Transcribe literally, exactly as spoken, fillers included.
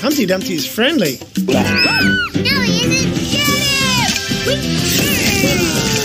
Humpty Dumpty's friendly. No, he isn't. Get him!